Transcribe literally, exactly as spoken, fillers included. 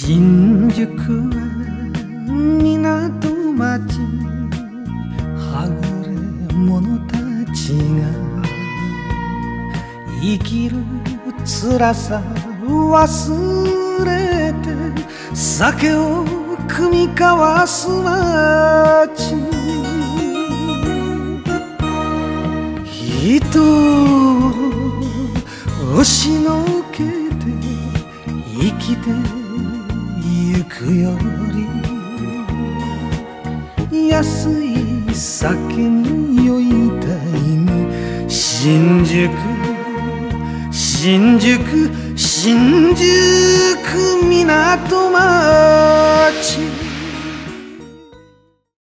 新宿は港町、はぐれ者たちが生きる辛さ忘れて酒を酌み交わす街、人を押しのけて生きてゆくより安い酒に酔いたいね。新宿新宿新宿港町。